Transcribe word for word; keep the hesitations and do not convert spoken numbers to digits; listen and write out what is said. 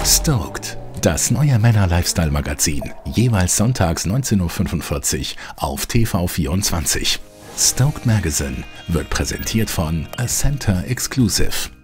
Stoked, das neue Männer-Lifestyle-Magazin, jeweils sonntags neunzehn Uhr fünfundvierzig auf T V vierundzwanzig. Stoked Magazine wird präsentiert von A Center Exclusive.